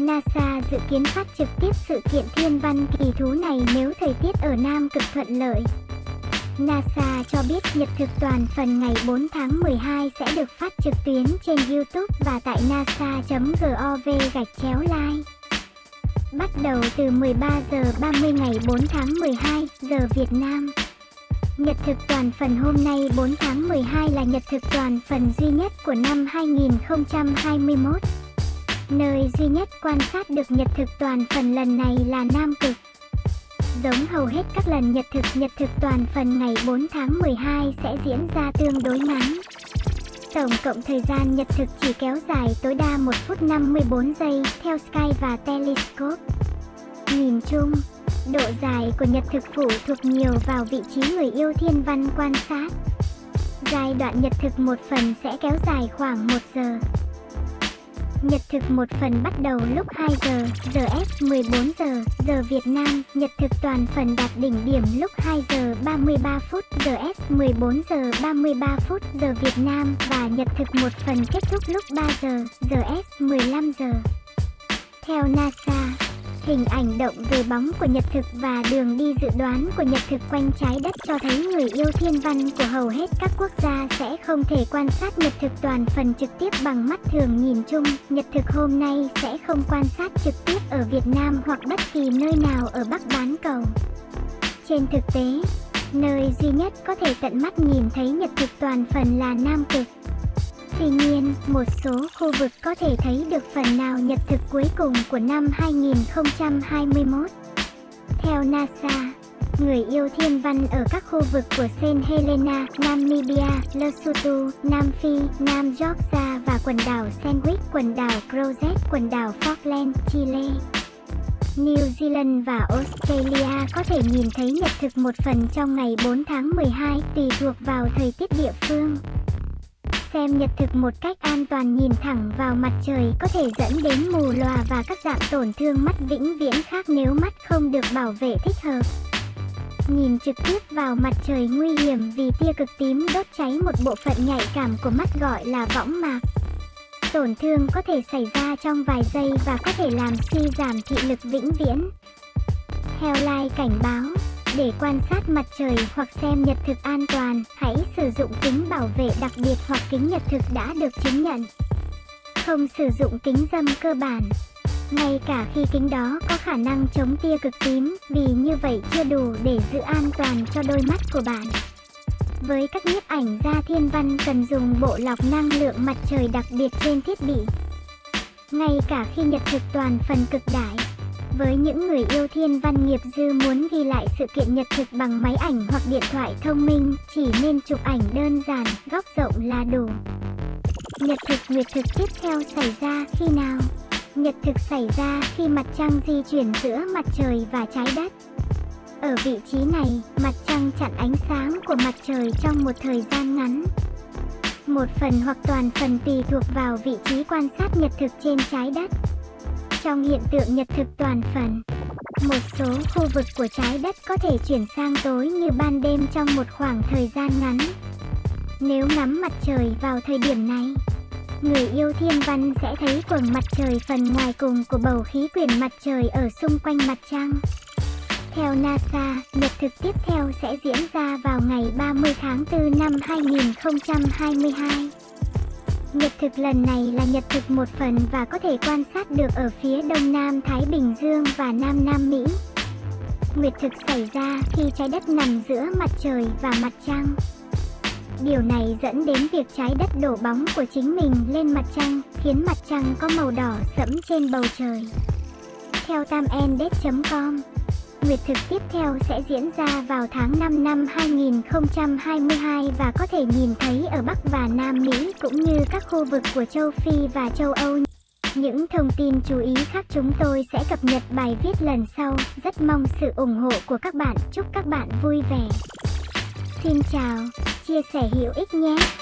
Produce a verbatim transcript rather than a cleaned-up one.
NASA dự kiến phát trực tiếp sự kiện thiên văn kỳ thú này nếu thời tiết ở Nam Cực thuận lợi. NASA cho biết nhật thực toàn phần ngày bốn tháng mười hai sẽ được phát trực tuyến trên YouTube và tại nasa chấm gov gạch chéo live. Bắt đầu từ mười ba giờ ba mươi ngày bốn tháng mười hai giờ Việt Nam. Nhật thực toàn phần hôm nay bốn tháng mười hai là nhật thực toàn phần duy nhất của năm hai nghìn không trăm hai mươi mốt. Nơi duy nhất quan sát được nhật thực toàn phần lần này là Nam Cực. Giống hầu hết các lần nhật thực, nhật thực toàn phần ngày bốn tháng mười hai sẽ diễn ra tương đối ngắn. Tổng cộng thời gian nhật thực chỉ kéo dài tối đa một phút năm mươi bốn giây theo Sky và Telescope. Nhìn chung, độ dài của nhật thực phụ thuộc nhiều vào vị trí người yêu thiên văn quan sát. Giai đoạn nhật thực một phần sẽ kéo dài khoảng một giờ. Nhật thực một phần bắt đầu lúc hai giờ, giờ ét mười bốn giờ, giờ Việt Nam. Nhật thực toàn phần đạt đỉnh điểm lúc hai giờ ba mươi ba phút, giờ ét mười bốn giờ ba mươi ba phút, giờ Việt Nam. Và nhật thực một phần kết thúc lúc ba giờ, giờ ét mười lăm giờ. Theo NASA, hình ảnh động về bóng của nhật thực và đường đi dự đoán của nhật thực quanh trái đất cho thấy người yêu thiên văn của hầu hết các quốc gia sẽ không thể quan sát nhật thực toàn phần trực tiếp bằng mắt thường nhìn chung. Nhật thực hôm nay sẽ không quan sát trực tiếp ở Việt Nam hoặc bất kỳ nơi nào ở Bắc bán cầu. Trên thực tế, nơi duy nhất có thể tận mắt nhìn thấy nhật thực toàn phần là Nam Cực. Tuy nhiên, một số khu vực có thể thấy được phần nào nhật thực cuối cùng của năm hai nghìn không trăm hai mươi mốt. Theo NASA, người yêu thiên văn ở các khu vực của Saint Helena, Namibia, Lesotho, Nam Phi, Nam Georgia và quần đảo Sandwich, quần đảo Crozet, quần đảo Falkland, Chile, New Zealand và Australia có thể nhìn thấy nhật thực một phần trong ngày bốn tháng mười hai tùy thuộc vào thời tiết địa phương. Xem nhật thực một cách an toàn nhìn thẳng vào mặt trời có thể dẫn đến mù lòa và các dạng tổn thương mắt vĩnh viễn khác nếu mắt không được bảo vệ thích hợp. Nhìn trực tiếp vào mặt trời nguy hiểm vì tia cực tím đốt cháy một bộ phận nhạy cảm của mắt gọi là võng mạc. Tổn thương có thể xảy ra trong vài giây và có thể làm suy giảm thị lực vĩnh viễn. Headline cảnh báo: để quan sát mặt trời hoặc xem nhật thực an toàn, hãy sử dụng kính bảo vệ đặc biệt hoặc kính nhật thực đã được chứng nhận. Không sử dụng kính râm cơ bản, ngay cả khi kính đó có khả năng chống tia cực tím, vì như vậy chưa đủ để giữ an toàn cho đôi mắt của bạn. Với các nhiếp ảnh gia thiên văn cần dùng bộ lọc năng lượng mặt trời đặc biệt trên thiết bị. Ngay cả khi nhật thực toàn phần cực đại, với những người yêu thiên văn nghiệp dư muốn ghi lại sự kiện nhật thực bằng máy ảnh hoặc điện thoại thông minh, chỉ nên chụp ảnh đơn giản, góc rộng là đủ. Nhật thực nguyệt thực tiếp theo xảy ra khi nào? Nhật thực xảy ra khi mặt trăng di chuyển giữa mặt trời và trái đất. Ở vị trí này, mặt trăng chặn ánh sáng của mặt trời trong một thời gian ngắn. Một phần hoặc toàn phần tùy thuộc vào vị trí quan sát nhật thực trên trái đất. Trong hiện tượng nhật thực toàn phần, một số khu vực của trái đất có thể chuyển sang tối như ban đêm trong một khoảng thời gian ngắn. Nếu ngắm mặt trời vào thời điểm này, người yêu thiên văn sẽ thấy quầng mặt trời phần ngoài cùng của bầu khí quyển mặt trời ở xung quanh mặt trăng. Theo NASA, nhật thực tiếp theo sẽ diễn ra vào ngày ba mươi tháng tư năm hai nghìn không trăm hai mươi hai. Nhật thực lần này là nhật thực một phần và có thể quan sát được ở phía đông nam Thái Bình Dương và Nam Nam Mỹ. Nguyệt thực xảy ra khi trái đất nằm giữa mặt trời và mặt trăng. Điều này dẫn đến việc trái đất đổ bóng của chính mình lên mặt trăng, khiến mặt trăng có màu đỏ sẫm trên bầu trời. Theo Timeended chấm com, nguyệt thực tiếp theo sẽ diễn ra vào tháng năm năm hai nghìn không trăm hai mươi hai và có thể nhìn thấy ở Bắc và Nam Mỹ cũng như các khu vực của châu Phi và châu Âu. Những thông tin chú ý khác chúng tôi sẽ cập nhật bài viết lần sau. Rất mong sự ủng hộ của các bạn. Chúc các bạn vui vẻ. Xin chào, chia sẻ hữu ích nhé.